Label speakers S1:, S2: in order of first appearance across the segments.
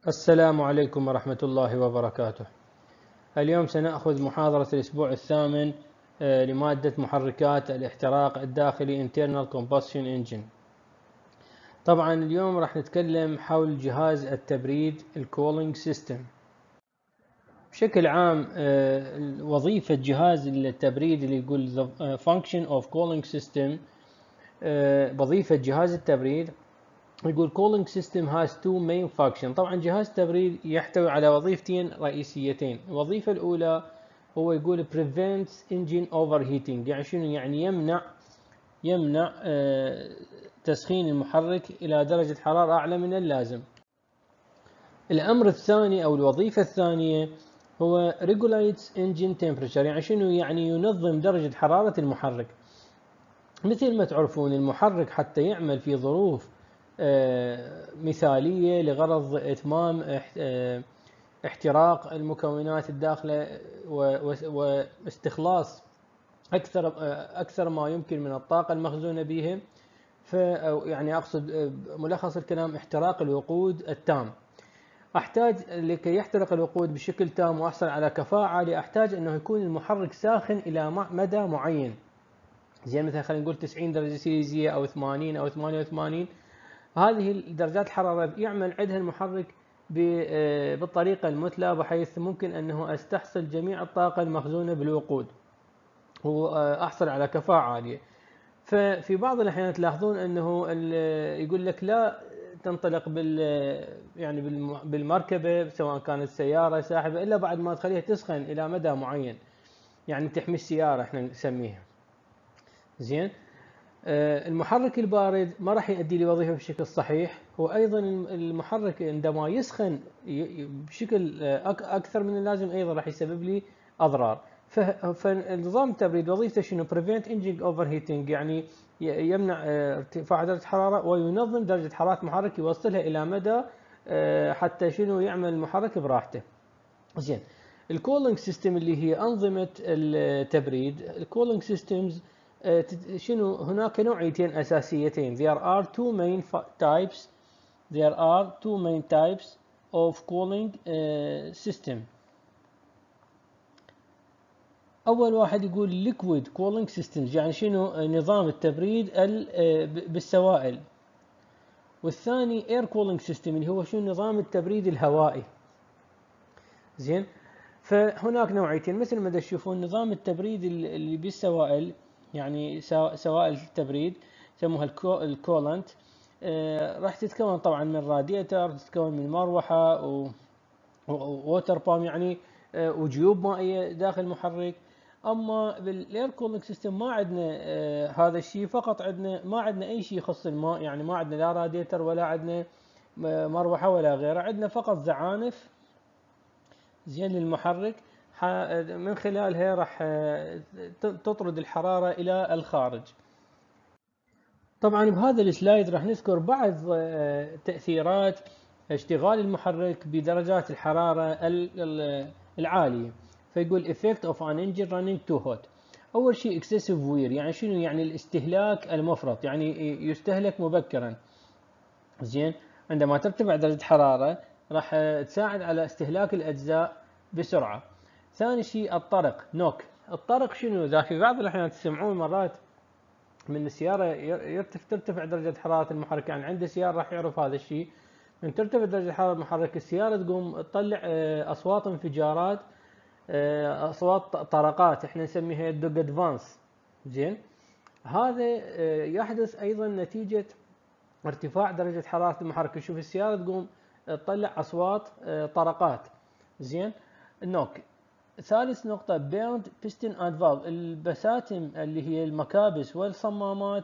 S1: السلام عليكم ورحمة الله وبركاته. اليوم سنأخذ محاضرة الأسبوع الثامن لمادة محركات الاحتراق الداخلي Internal Combustion Engine. طبعا اليوم راح نتكلم حول جهاز التبريد الكولينج سيستم. بشكل عام وظيفة جهاز التبريد اللي يقول Function of Cooling System، وظيفة جهاز التبريد يقول cooling system has two main functions. طبعا جهاز التبريد يحتوي على وظيفتين رئيسيتين. الوظيفة الأولى هو يقول prevents engine overheating، يعني شنو؟ يعني يمنع تسخين المحرك إلى درجة حرارة أعلى من اللازم. الأمر الثاني أو الوظيفة الثانية هو regulates engine temperature، يعني شنو؟ يعني ينظم درجة حرارة المحرك. مثل ما تعرفون المحرك حتى يعمل في ظروف مثالية لغرض إتمام احتراق المكونات الداخلة واستخلاص أكثر ما يمكن من الطاقة المخزونة بهم، يعني أقصد ملخص الكلام احتراق الوقود التام. أحتاج لكي يحترق الوقود بشكل تام وأحصل على كفاءة عالية أحتاج أنه يكون المحرك ساخن إلى مدى معين. زين مثلا خلينا نقول 90 درجة سيليزية أو 80 أو 88. هذه درجات الحرارة يعمل عندها المحرك بالطريقة المثلى بحيث ممكن أنه أستحصل جميع الطاقة المخزونة بالوقود وأحصل على كفاءة عالية. ففي بعض الأحيان تلاحظون أنه يقول لك لا تنطلق يعني بالمركبة سواء كانت سيارة ساحبة إلا بعد ما تخليها تسخن إلى مدى معين، يعني تحمي السيارة احنا نسميها. زين المحرك البارد ما راح يؤدي لي وظيفة بشكل صحيح. وأيضا المحرك عندما يسخن بشكل أكثر من اللازم أيضا راح يسبب لي أضرار. فنظام التبريد وظيفته شنو؟ prevent engine overheating، يعني يمنع ارتفاع درجة الحرارة وينظم درجة حرارة المحرك، يوصلها إلى مدى حتى شنو يعمل المحرك براحته. زين الكولينج سيستم اللي هي أنظمة التبريد. الكولينج سيستمز شنو؟ هناك نوعيتين أساسيتين. There are two main types of cooling system. أول واحد يقول liquid cooling systems، يعني شنو؟ نظام التبريد بالسوائل. والثاني air cooling system اللي هو شنو؟ نظام التبريد الهوائي. زين فهناك نوعيتين مثل ما تشوفون. نظام التبريد اللي بالسوائل يعني سوائل التبريد يسموها الكولنت، راح تتكون طبعا من راديتر، تتكون من مروحه ووتر بام، يعني وجيوب مائيه داخل المحرك. اما بالاير كولينج سيستم ما عندنا هذا الشيء، فقط عندنا ما عندنا اي شيء يخص الماء، يعني ما عندنا لا راديتر ولا عندنا مروحه ولا غيره، عندنا فقط زعانف زين للمحرك من خلالها راح تطرد الحرارة إلى الخارج. طبعا بهذا السلايد راح نذكر بعض تأثيرات اشتغال المحرك بدرجات الحرارة العالية. فيقول effect of an engine running too hot. أول شيء excessive wear، يعني شنو؟ يعني الاستهلاك المفرط، يعني يستهلك مبكرا. زين عندما ترتفع درجة الحرارة راح تساعد على استهلاك الأجزاء بسرعة. ثاني شيء الطرق نوك. الطرق شنو؟ إذا في بعض الأحيان تسمعون مرات من السيارة ترتفع درجة حرارة المحرك، يعني عنده سيارة راح يعرف هذا الشيء. من ترتفع درجة حرارة المحرك السيارة تقوم تطلع أصوات انفجارات، أصوات طرقات احنا نسميها الدوج ادفانس. زين هذا يحدث أيضا نتيجة ارتفاع درجة حرارة المحرك. شوف السيارة تقوم تطلع أصوات طرقات. زين النوك. ثالث نقطة بيرند بيستن اند فالف، البساتم اللي هي المكابس والصمامات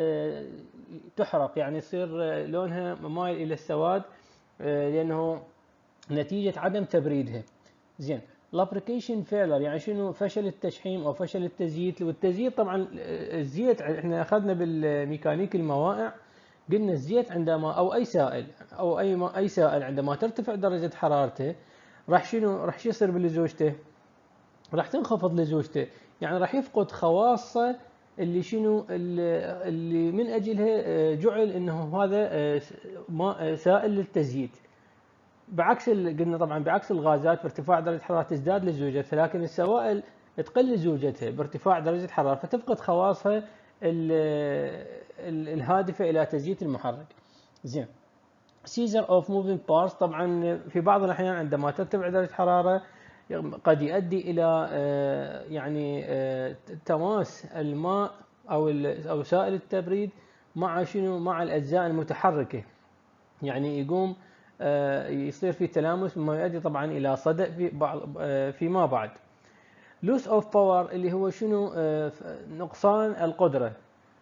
S1: تحرق، يعني يصير لونها مايل إلى السواد لأنه نتيجة عدم تبريدها. زين لابريكيشن فيلر، يعني شنو؟ فشل التشحيم أو فشل التزييت. والتزييت طبعا الزيت احنا أخذنا بالميكانيك الموائع قلنا الزيت عندما او اي سائل او اي سائل عندما ترتفع درجه حرارته راح شنو؟ راح يصير بلزوجته؟ راح تنخفض لزوجته، يعني راح يفقد خواصه اللي شنو؟ اللي من اجلها جعل انه هذا ماء سائل للتزييت. بعكس قلنا طبعا بعكس الغازات بارتفاع درجة الحرارة تزداد لزوجتها، لكن السوائل تقل زوجتها بارتفاع درجة الحرارة، فتفقد خواصها الهادفة إلى تزييت المحرك. زين. seizure of moving parts، طبعا في بعض الأحيان عندما ترتفع درجة الحرارة قد يؤدي إلى يعني تماس الماء أو سائل التبريد مع شنو؟ مع الأجزاء المتحركة، يعني يقوم يصير في تلامس مما يؤدي طبعا إلى صدأ في بعض فيما بعد. loss of power اللي هو شنو؟ نقصان القدرة.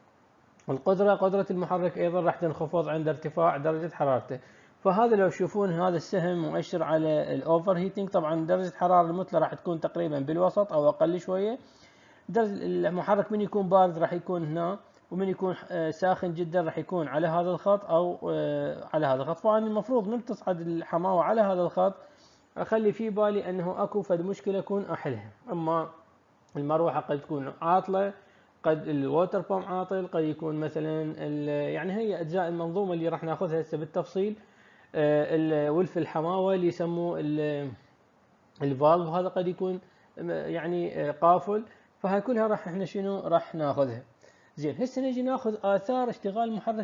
S1: قدرة المحرك أيضا راح تنخفض عند ارتفاع درجة حرارته. فهذا لو تشوفون هذا السهم مؤشر على الأوفر هيتنج، طبعا درجة الحرارة المثلى راح تكون تقريبا بالوسط أو أقل شوية. درجة المحرك من يكون بارد راح يكون هنا، ومن يكون ساخن جدا راح يكون على هذا الخط أو على هذا الخط. فأنا المفروض من تصعد الحماوة على هذا الخط أخلي في بالي أنه أكو فد مشكلة أكون أحلها، أما المروحة قد تكون عاطلة، قد الووتر بامب عاطل، قد يكون مثلا يعني هي أجزاء المنظومة اللي راح ناخذها هسه بالتفصيل. الولف الحماوة اللي يسموه الفالف، هذا قد يكون يعني قافل. فهاي كلها راح احنا شنو راح ناخذها. زين. هسه نجي ناخذ آثار اشتغال المحرك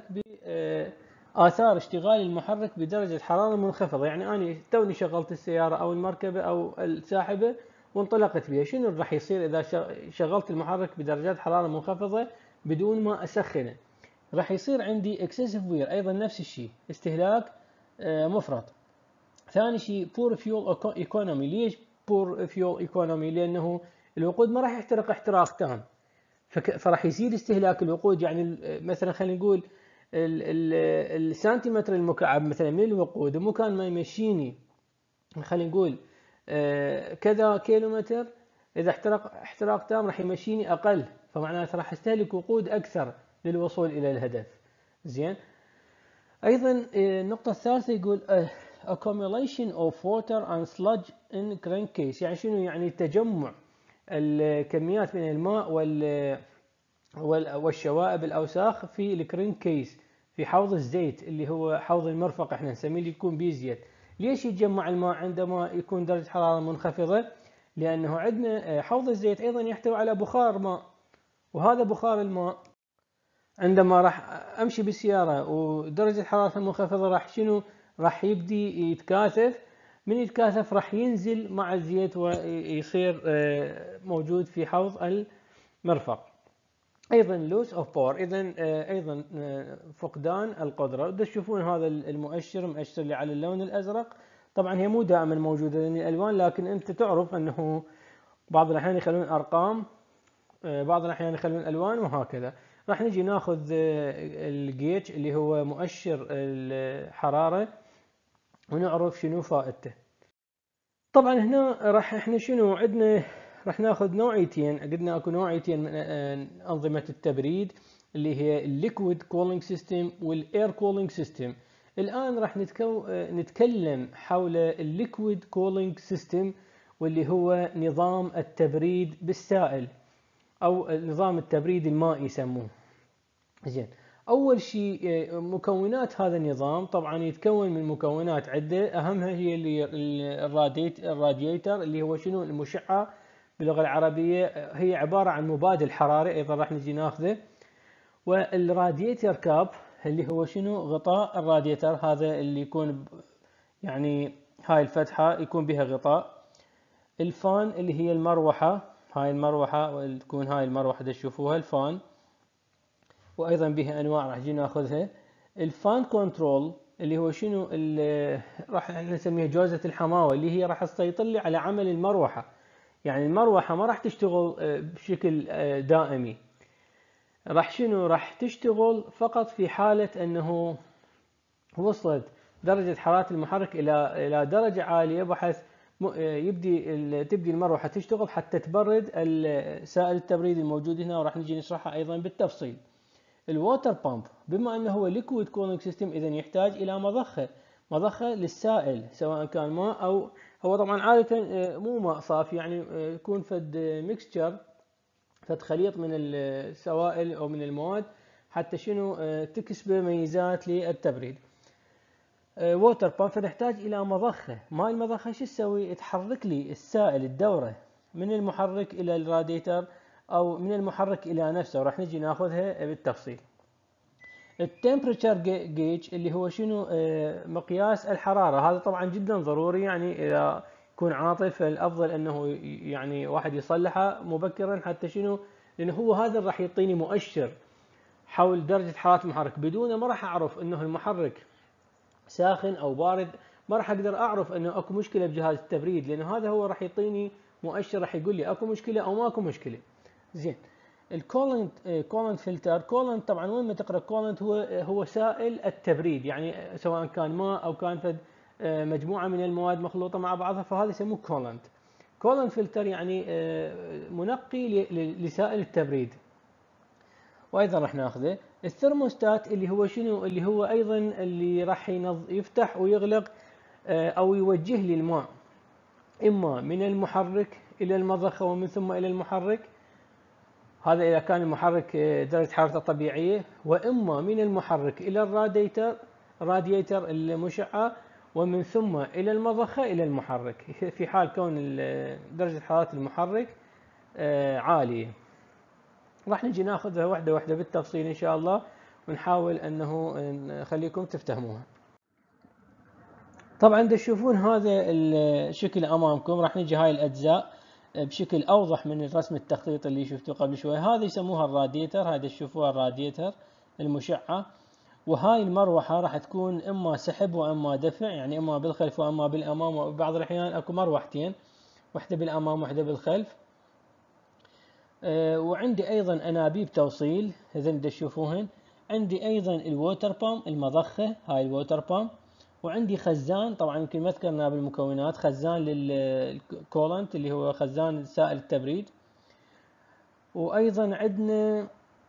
S1: آثار اشتغال المحرك بدرجة حرارة منخفضة. يعني أنا توني شغلت السيارة أو المركبة أو الساحبة وانطلقت بها، شنو راح يصير إذا شغلت المحرك بدرجات حرارة منخفضة بدون ما أسخنه؟ راح يصير عندي اكسسيف وير، أيضا نفس الشيء، استهلاك مفرط. ثاني شيء بور فيول ايكونومي. ليش بور فيول ايكونومي؟ لأنه الوقود ما راح يحترق احتراق تام، فراح يزيد استهلاك الوقود. يعني مثلا خلينا نقول السنتيمتر المكعب مثلا من الوقود مكان ما يمشيني خلينا نقول كذا كيلومتر، اذا احتراق تام راح يمشيني اقل، فمعناته راح استهلك وقود اكثر للوصول الى الهدف. زين. ايضا النقطه الثالثه يقول accumulation of water and sludge in crankcase. يعني شنو؟ يعني تجمع الكميات من الماء والشوائب الأوساخ في الكرين كيس، في حوض الزيت اللي هو حوض المرفق احنا نسميه، اللي يكون به زيت. ليش يتجمع الماء عندما يكون درجة حرارة منخفضة؟ لأنه عندنا حوض الزيت أيضا يحتوي على بخار ماء، وهذا بخار الماء عندما راح أمشي بالسيارة ودرجة حرارة منخفضة راح شنو؟ راح يبدي يتكاثف، من يتكاثف راح ينزل مع الزيت ويصير موجود في حوض المرفق. ايضا لوس اوف باور، اذا ايضا فقدان القدره. تشوفون هذا المؤشر مؤشر لي على اللون الازرق. طبعا هي مو دائما موجوده لان الالوان، لكن انت تعرف انه بعض الاحيان يخلون ارقام، بعض الاحيان يخلون الوان، وهكذا. راح نجي ناخذ الجيج اللي هو مؤشر الحراره ونعرف شنو فائدته. طبعا هنا راح احنا شنو عندنا؟ راح ناخذ نوعيتين، قلنا اكو نوعيتين من انظمه التبريد اللي هي الليكويد كولينج سيستم والاير كولينج سيستم. الان راح نتكلم حول الليكويد كولينج سيستم، واللي هو نظام التبريد بالسائل او نظام التبريد المائي يسموه. زين. أول شيء مكونات هذا النظام، طبعا يتكون من مكونات عدة، أهمها هي الراديتر اللي هو شنو؟ المشعة باللغة العربية، هي عبارة عن مبادل حراري أيضا راح نجي ناخذه. والراديتر كاب اللي هو شنو؟ غطاء الراديتر، هذا اللي يكون يعني هاي الفتحة يكون بها غطاء. الفان اللي هي المروحة، هاي المروحة وتكون هاي المروحة تشوفوها الفان، وايضا بها انواع راح نجي ناخذها. الفان كنترول اللي هو شنو؟ راح نسميها جوزة الحماوة، اللي هي راح تسيطر لي على عمل المروحة. يعني المروحة ما راح تشتغل بشكل دائمي، راح شنو؟ راح تشتغل فقط في حالة انه وصلت درجة حرارة المحرك الى درجة عالية، بحيث تبدي المروحة تشتغل حتى تبرد سائل التبريد الموجود هنا، وراح نجي نشرحها ايضا بالتفصيل. الووتر بامب بما انه هو ليكويد كولينج سيستم، اذا يحتاج الى مضخه للسائل، سواء كان ماء او هو طبعا عاده مو ماء صافي، يعني يكون فد ميكستشر، فد خليط من السوائل او من المواد، حتى شنو؟ تكسبه ميزات للتبريد. ووتر بامب، فنحتاج الى مضخه. ماي المضخه شو تسوي؟ تحرك لي السائل الدوره من المحرك الى الراديتر او من المحرك الى نفسه، وراح نجي ناخذها بالتفصيل. التمبريتشر جيج اللي هو شنو؟ مقياس الحراره. هذا طبعا جدا ضروري، يعني اذا يكون عاطل فالافضل انه يعني واحد يصلحه مبكرا، حتى شنو؟ لانه هو هذا راح يعطيني مؤشر حول درجه حراره المحرك. بدونه ما راح اعرف انه المحرك ساخن او بارد، ما راح اقدر اعرف انه اكو مشكله بجهاز التبريد، لانه هذا هو راح يعطيني مؤشر، راح يقول لي اكو مشكله او ماكو مشكله. زين. الكولنت فلتر. كولنت طبعا وين ما تقرا كولنت هو سائل التبريد، يعني سواء كان ماء او كان فد مجموعه من المواد مخلوطه مع بعضها، فهذا يسموه كولنت. كولنت فلتر يعني منقي لسائل التبريد. وايضا راح ناخذه الثرموستات اللي هو شنو؟ اللي هو ايضا اللي راح يفتح ويغلق او يوجه لي الماء اما من المحرك الى المضخه ومن ثم الى المحرك، هذا اذا كان المحرك درجه حرارته طبيعيه، واما من المحرك الى راديتر المشعه، ومن ثم الى المضخه الى المحرك في حال كون درجه حراره المحرك عاليه. راح نجي ناخذها واحده واحده بالتفصيل ان شاء الله، ونحاول انه نخليكم تفتهموها. طبعا تشوفون هذا الشكل امامكم، راح نجي هاي الاجزاء بشكل اوضح من الرسم التخطيط اللي شفتوه قبل شوي. هذا يسموها الراديتر، هذا تشوفوها الراديتر المشعه. وهاي المروحه راح تكون اما سحب واما دفع، يعني اما بالخلف واما بالامام، وبعض الاحيان اكو مروحتين، واحده بالامام واحده بالخلف. وعندي ايضا انابيب توصيل، هذين تشوفوهن. عندي ايضا الووتر بامب المضخه، هاي الووتر بامب. وعندي خزان، طبعا يمكن ما ذكرنا بالمكونات، خزان للكولنت اللي هو خزان سائل التبريد. وايضا عندنا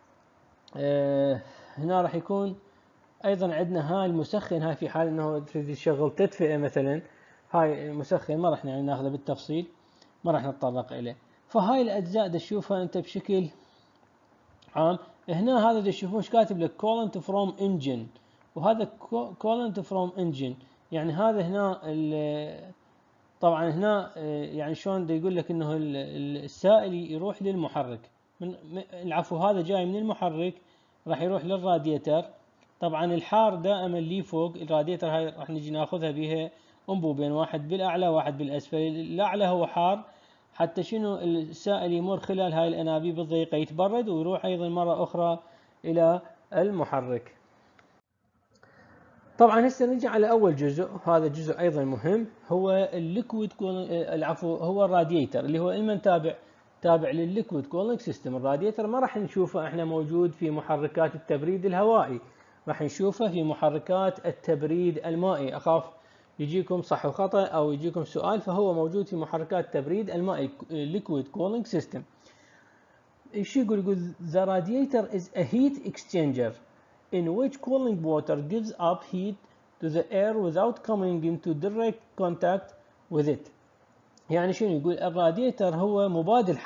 S1: هنا راح يكون ايضا عندنا هاي المسخن، هاي في حال انه تريد تشغل تدفئه مثلا، هاي المسخن ما راح يعني ناخذه بالتفصيل، ما راح نتطرق اليه. فهاي الاجزاء تشوفها انت بشكل عام. هنا هذا تشوفون ايش كاتب لك؟ كولنت فروم انجن، وهذا كولنت فروم انجن، يعني هذا هنا طبعا هنا يعني شلون يقول لك انه السائل يروح للمحرك العفو، هذا جاي من المحرك راح يروح للراديتر. طبعا الحار دائما لي فوق الراديتر، هاي راح نجي ناخذها بها انبوبين، واحد بالاعلى واحد بالاسفل. الاعلى هو حار حتى شنو؟ السائل يمر خلال هاي الانابيب الضيقه يتبرد ويروح ايضا مره اخرى الى المحرك. طبعا هسه نجي على اول جزء، هذا جزء ايضا مهم، هو الليكويد العفو هو الراديتر، اللي هو لمن تابع للليكويد كولينج سيستم. الراديتر ما راح نشوفه احنا موجود في محركات التبريد الهوائي، راح نشوفه في محركات التبريد المائي. اخاف يجيكم صح وخطأ او يجيكم سؤال، فهو موجود في محركات التبريد المائي liquid cooling system. ايش يقول؟ the radiator is a heat exchanger in which cooling water gives up heat to the air without coming into direct contact with it. يعني شنو يقول؟ الراديتر هو مبادل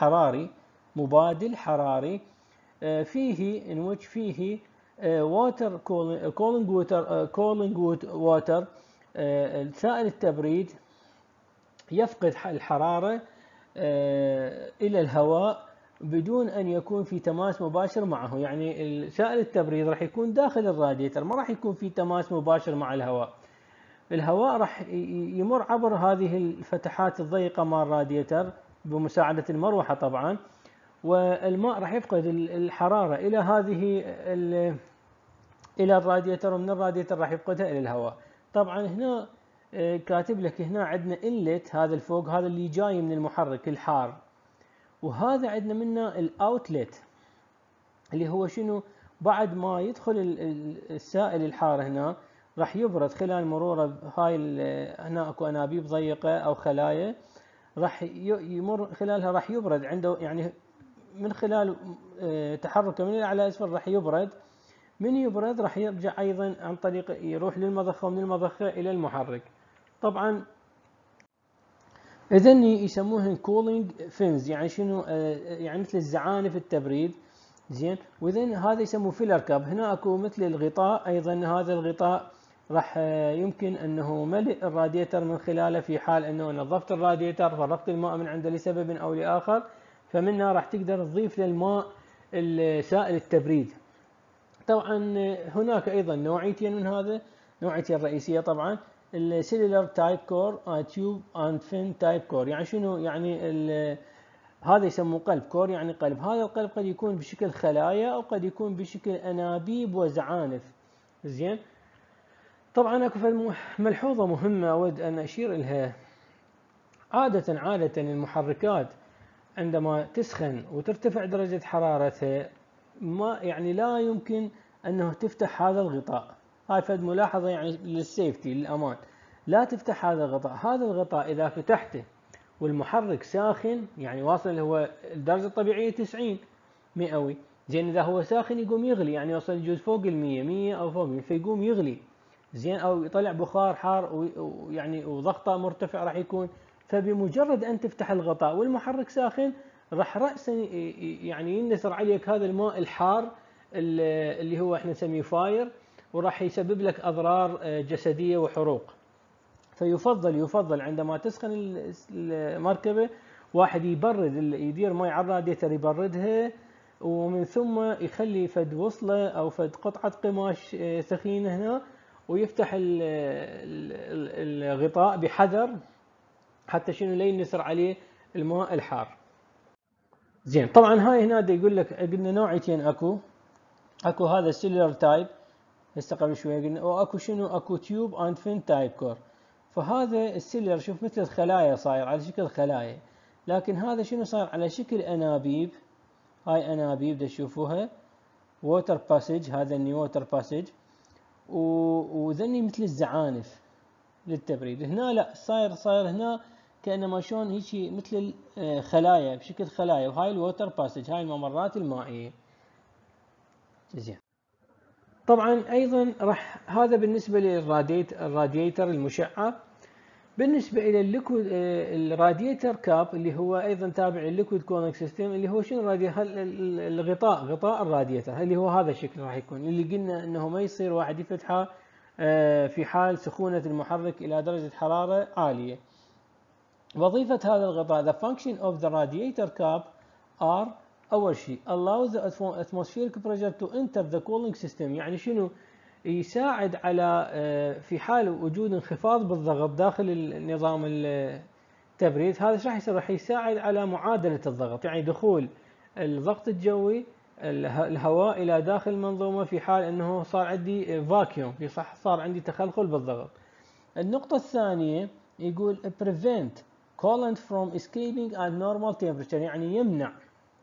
S1: حراري فيه in which فيه water cooling water سائل التبريد يفقد الحرارة إلى الهواء بدون أن يكون في تماس مباشر معه. يعني سائل التبريد راح يكون داخل الراديتر، ما راح يكون في تماس مباشر مع الهواء. الهواء راح يمر عبر هذه الفتحات الضيقة مع الراديتر بمساعدة المروحة طبعا، والماء راح يفقد الحرارة إلى إلى الراديتر، ومن الراديتر راح يفقدها إلى الهواء. طبعا هنا كاتب لك هنا عندنا انلت، هذا الفوق هذا اللي جاي من المحرك الحار، وهذا عندنا منه الاوتلت اللي هو شنو؟ بعد ما يدخل السائل الحار هنا راح يبرد خلال مروره هاي هنا اكو انابيب ضيقه او خلايا، راح يمر خلالها، راح يبرد عنده، يعني من خلال تحركه من الاعلى اسفل راح يبرد. من يبرد راح يرجع ايضا عن طريق يروح للمضخه، ومن المضخه الى المحرك. طبعا اذن يسموهن كولينج فينز، يعني شنو؟ يعني مثل الزعانف التبريد. زين. واذن هذا يسموه فيلر كاب. هنا اكو مثل الغطاء، ايضا هذا الغطاء راح يمكن انه ملء الراديتر من خلاله في حال انه نظفت الراديتر فرقت الماء من عنده لسبب او لاخر، فمنها راح تقدر تضيف للماء سائل التبريد. طبعا هناك ايضا نوعيتين من هذا، نوعيتين رئيسيه طبعا، السيلولر تايب كور تيوب اند فين تايب كور. يعني شنو؟ يعني هذا يسموه قلب كور، يعني قلب. هذا القلب قد يكون بشكل خلايا او قد يكون بشكل انابيب وزعانف. زين. طبعا اكو ملحوظه مهمه اود ان اشير لها. عاده المحركات عندما تسخن وترتفع درجه حرارتها ما يعني لا يمكن انه تفتح هذا الغطاء. هاي فد ملاحظه يعني للسيفتي، للامان. لا تفتح هذا الغطاء. هذا الغطاء اذا فتحته والمحرك ساخن، يعني واصل هو الدرجه الطبيعيه 90 مئوي، زين اذا هو ساخن يقوم يغلي، يعني يوصل يجوز فوق ال 100 او فوق 100، فيقوم يغلي. زين، او يطلع بخار حار ويعني وضغطه مرتفع راح يكون. فبمجرد ان تفتح الغطاء والمحرك ساخن راح راسا يعني ينسر عليك هذا الماء الحار اللي هو احنا نسميه فاير، وراح يسبب لك اضرار جسديه وحروق. فيفضل عندما تسخن المركبه واحد يبرد، يدير ماء على الراديتر يبردها، ومن ثم يخلي فد وصله او فد قطعه قماش ثخينه هنا، ويفتح الغطاء بحذر حتى شنو لا ينسر عليه الماء الحار. زين، طبعا هاي هنا يقول لك قلنا نوعيتين اكو هذا السيلولر تايب هسه قبل شويه قلنا، واكو شنو؟ اكو تيوب اند فين تايب كور. فهذا السيلر شوف مثل الخلايا، صاير على شكل خلايا، لكن هذا شنو صاير؟ على شكل انابيب. هاي انابيب دا تشوفوها ووتر باسج، هذا الني ووتر باسج، وذني مثل الزعانف للتبريد. هنا لا، صاير هنا كانما شلون هيك مثل خلايا، بشكل خلايا، وهاي الووتر باسج، هاي الممرات المائيه. زين. طبعا ايضا راح هذا بالنسبه للراديتر المشعه. بالنسبه الى الليكويد الراديتر كاب اللي هو ايضا تابع للليكويد كولينج سيستم، اللي هو شنو؟ غطاء الراديتر، اللي هو هذا الشكل راح يكون، اللي قلنا انه ما يصير واحد يفتحه في حال سخونه المحرك الى درجه حراره عاليه. وظيفه هذا الغطاء the function of the radiator cap are اول شيء allow the atmospheric pressure to enter the cooling system. يعني شنو؟ يساعد على في حال وجود انخفاض بالضغط داخل النظام التبريد، هذا ايش راح يصير؟ راح يساعد على معادله الضغط، يعني دخول الضغط الجوي الهواء الى داخل المنظومه في حال انه صار عندي فاكيوم، صار عندي تخلخل بالضغط. النقطه الثانيه يقول prevent coolant from escaping at normal temperature، يعني يمنع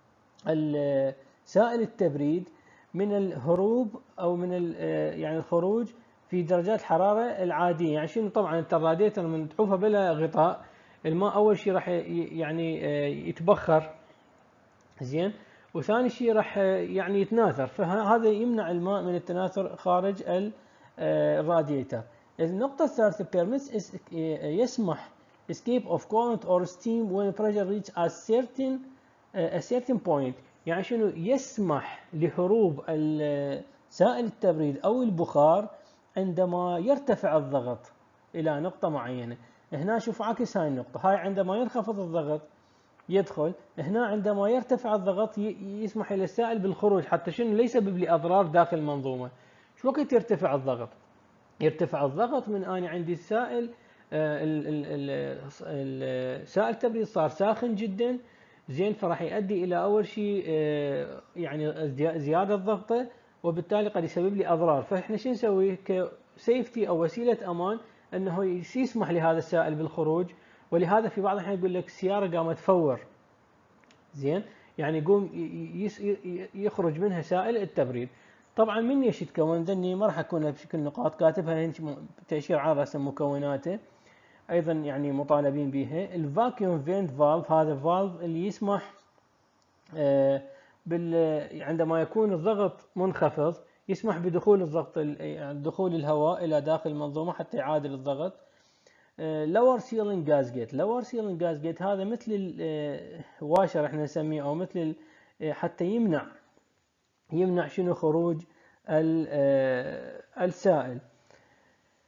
S1: سائل التبريد من الهروب او من يعني الخروج في درجات الحراره العاديه. يعني شنو؟ طبعا انت الراديتر من تحوفه بلا غطاء، الماء اول شيء راح يعني يتبخر، زين، وثاني شيء راح يعني يتناثر، فهذا يمنع الماء من التناثر خارج الراديتر. النقطه الثالثه permits يسمح escape of coolant or steam when pressure reach a certain point. يعني شنو؟ يسمح لهروب سائل التبريد او البخار عندما يرتفع الضغط الى نقطه معينه. هنا شوف عكس هاي النقطه، هاي عندما ينخفض الضغط يدخل، هنا عندما يرتفع الضغط يسمح للسائل بالخروج، حتى شنو؟ لا يسبب لي اضرار داخل المنظومه. شو وقت يرتفع الضغط؟ يرتفع الضغط من اني عندي السائل سائل التبريد صار ساخن جدا، زين، فراح يؤدي الى اول شيء يعني زياده ضغطه، وبالتالي قد يسبب لي اضرار. فاحنا شو نسوي كسيفتي او وسيله امان؟ انه يسمح لهذا السائل بالخروج، ولهذا في بعض الاحيان يقول لك السياره قامت تفور، زين، يعني يقوم يخرج منها سائل التبريد. طبعا من ايش يتكون؟ ذني ما راح اكونها بشكل نقاط، كاتبها هنا تاشير على رسم مكوناته، ايضا يعني مطالبين بها. الفاكيوم فينت فالف، هذا فالف اللي يسمح عندما يكون الضغط منخفض يسمح بدخول الضغط، يعني دخول الهواء الى داخل المنظومه حتى يعادل الضغط. lower ceiling gasket، lower ceiling gasket هذا مثل الواشر احنا نسميه، او مثل حتى يمنع شنو؟ خروج السائل.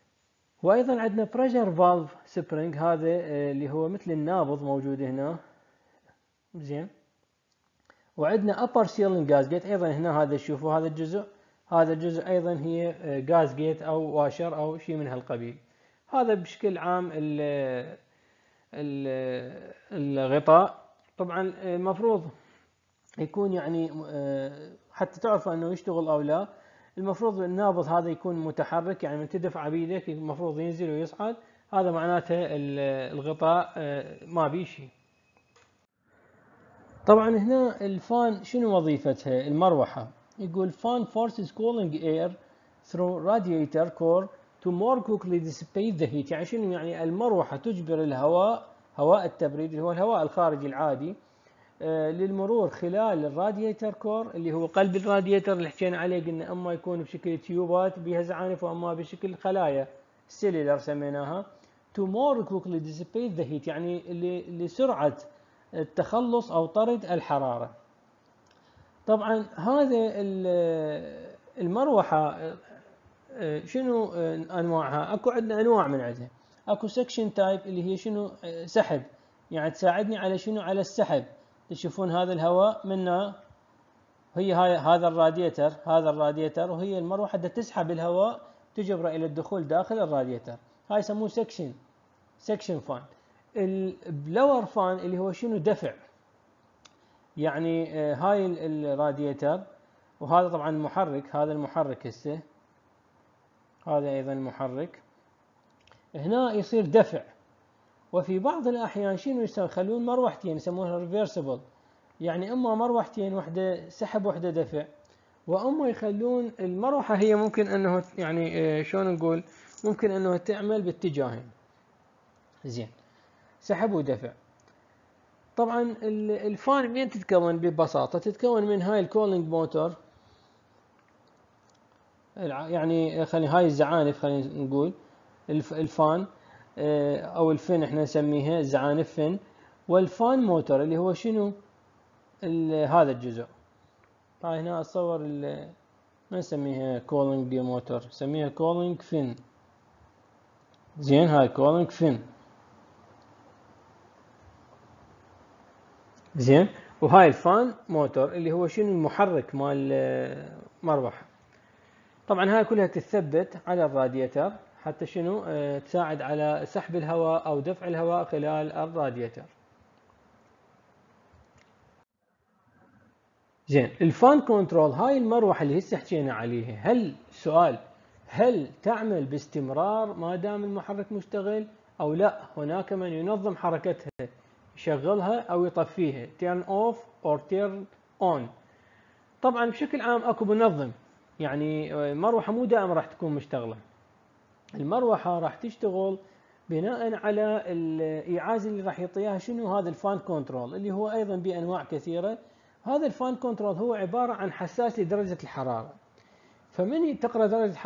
S1: وايضا عندنا بريشر فالف سبرينج، هذا اللي هو مثل النابض موجود هنا. زين. وعندنا upper ceiling gasket ايضا هنا، هذا شوفوا هذا الجزء، هذا الجزء ايضا هي gasket او واشر او شيء من هالقبيل. هذا بشكل عام الغطاء. طبعا المفروض يكون يعني حتى تعرفوا انه يشتغل او لا، المفروض النابض هذا يكون متحرك، يعني من تدفع بيدك المفروض ينزل ويصعد، هذا معناته الغطاء ما بيه شيء. طبعا هنا الفان شنو وظيفتها؟ المروحة يقول fan forces cooling air through radiator core to more quickly dissipate the heat. يعني شنو يعني؟ المروحة تجبر الهواء، هواء التبريد اللي هو الهواء الخارجي العادي، للمرور خلال الراديتر كور اللي هو قلب الراديتر اللي حكينا عليه، قلنا اما يكون بشكل تيوبات بها زعانف واما بشكل خلايا سيلولر سميناها. to more quickly dissipate the heat يعني لسرعة التخلص او طرد الحرارة. طبعا هذا المروحة شنو انواعها؟ اكو عندنا انواع من عندها. اكو سكشن تايب اللي هي شنو؟ سحب، يعني تساعدني على شنو؟ على السحب. تشوفون هذا الهواء منا، هي هاي هذا الراديتر، هذا الراديتر، وهي المروحه تسحب الهواء تجبره الى الدخول داخل الراديتر، هاي يسموه سكشن فان. البلور فان اللي هو شنو؟ دفع، يعني هاي الراديتر، وهذا طبعا محرك، هذا المحرك هسه، هذا ايضا محرك، هنا يصير دفع. وفي بعض الاحيان شنو يخلون مروحتين يسمونها ريفرسبل، يعني اما مروحتين، واحده سحب واحده دفع، واما يخلون المروحه هي ممكن انه يعني شلون نقول، ممكن انه تعمل باتجاهين. زين، سحب ودفع. طبعا الفان منين تتكون؟ ببساطه تتكون من هاي الكولينج موتور، يعني هاي الزعانف، خلينا نقول الفان او الفن احنا نسميها زعانف فن، والفان موتور اللي هو شنو؟ هذا الجزء. هاي هنا اتصور ما نسميها كولينج موتور، نسميها كولينج فن. زين، هاي كولينج فن. زين، وهاي الفان موتور اللي هو شنو؟ المحرك مال المروحه. طبعا هاي كلها تثبت على الراديتر حتى شنو؟ تساعد على سحب الهواء او دفع الهواء خلال الراديتر. زين، الفان كنترول، هاي المروحه اللي هسه حكينا عليها، هل تعمل باستمرار ما دام المحرك مشتغل او لا؟ هناك من ينظم حركتها، يشغلها او يطفيها، turn off or turn on. طبعا بشكل عام اكو منظم، يعني المروحه مو دائما راح تكون مشتغله، المروحه راح تشتغل بناء على الايعاز اللي راح يعطيها شنو؟ هذا الفان كنترول اللي هو ايضا بانواع كثيره. هذا الفان كنترول هو عباره عن حساس لدرجه الحراره، فمن تقرا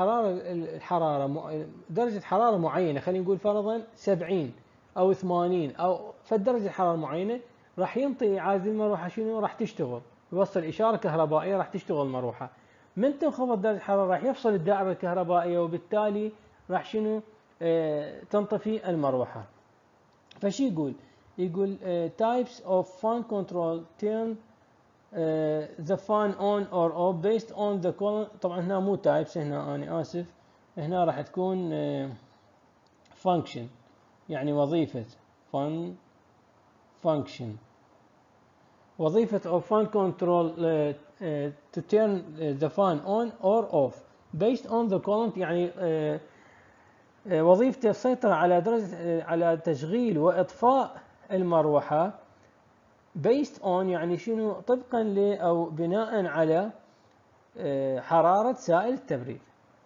S1: درجه حراره معينه، خلينا نقول فرضا 70 او 80 او فدرجه حراره معينه، راح ينطي ايعاز المروحه شنو؟ راح تشتغل، يوصل اشاره كهربائيه راح تشتغل المروحه. من تنخفض درجه الحراره راح يفصل الدائره الكهربائيه، وبالتالي راح شنو؟ تنطفي المروحه. فشي يقول types of fan control turn the fan on or off based on the column. طبعا هنا مو types، هنا انا اسف، هنا راح تكون function، يعني وظيفة function، وظيفة of fan control to turn the fan on or off based on the current، يعني وظيفته السيطرة على درجة على تشغيل وإطفاء المروحة based on، يعني شنو؟ طبقا ل أو بناء على حرارة سائل التبريد.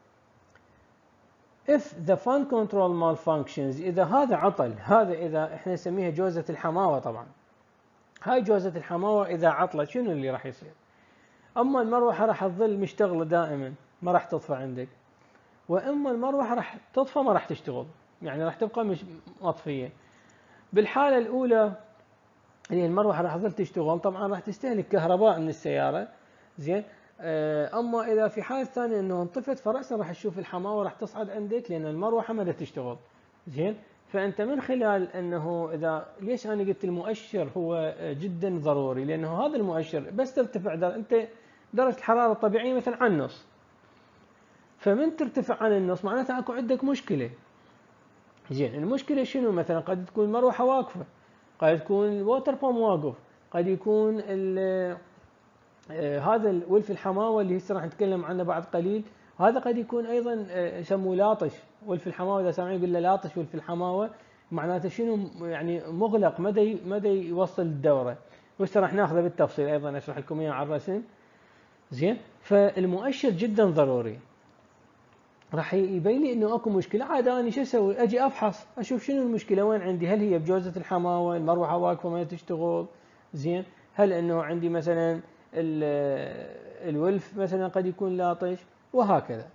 S1: if the fan control malfunctions، إذا هذا عطل، هذا إذا احنا نسميها جوزة الحماوة. طبعا هاي جوزة الحماوة إذا عطلت شنو اللي راح يصير؟ أما المروحة راح تظل مشتغلة دائما، ما راح تطفى عندك، وإما المروحة راح تطفى ما راح تشتغل، يعني راح تبقى مش مطفية. بالحالة الأولى اللي المروحة راح تظل تشتغل، طبعا راح تستهلك كهرباء من السيارة. زين، اما اذا في حالة ثانية انه انطفت فرأسا راح تشوف الحماوة راح تصعد عندك لان المروحة ما تشتغل. زين، فانت من خلال انه اذا ليش انا قلت المؤشر هو جدا ضروري، لانه هذا المؤشر بس ترتفع انت درجة الحرارة الطبيعية مثلا عن النص، فمن ترتفع عن النص معناتها اكو عندك مشكلة. زين، المشكلة شنو؟ مثلا قد تكون المروحة واقفة، قد يكون الووتر بامب واقف، قد يكون هذا ولف الحماوة اللي هسه راح نتكلم عنه بعد قليل، هذا قد يكون ايضا يسموه لاطش. ولف الحماوة اذا سامعين يقول له لاطش ولف الحماوة، معناته شنو؟ يعني مغلق، مدى يوصل الدورة، وهسه راح ناخذه بالتفصيل ايضا اشرح لكم اياه على الرسم. زين، فالمؤشر جدا ضروري، راح يبين لي انه اكو مشكله. عاد انا شو اسوي؟ اجي افحص اشوف شنو المشكله وين عندي، هل هي بجوزة الحماوه، المروحه واقفه ما تشتغل، زين، هل انه عندي مثلا الولف مثلا قد يكون لاطش، وهكذا.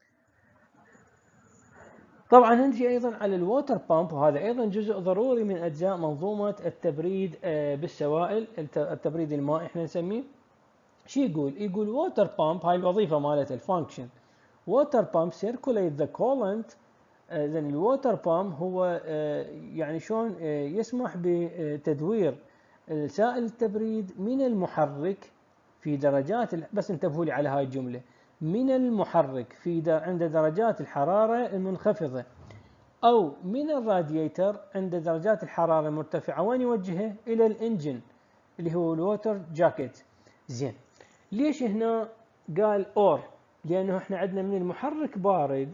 S1: طبعا نجي ايضا على الووتر بامب، وهذا ايضا جزء ضروري من اجزاء منظومه التبريد بالسوائل، التبريد المائي احنا نسميه. شو يقول ووتر بامب، هاي الوظيفه مالته الفانكشن. water pump circulate the coolant. إذن الووتر بامب هو يعني شلون يسمح بتدوير سائل التبريد من المحرك في درجات بس انتبهوا لي على هاي الجملة، من المحرك عند درجات الحرارة المنخفضة، أو من الراديتر عند درجات الحرارة المرتفعة. وين يوجهه؟ إلى الإنجن اللي هو الووتر جاكيت. زين، ليش هنا قال اور؟ لأنه احنا عندنا من المحرك بارد.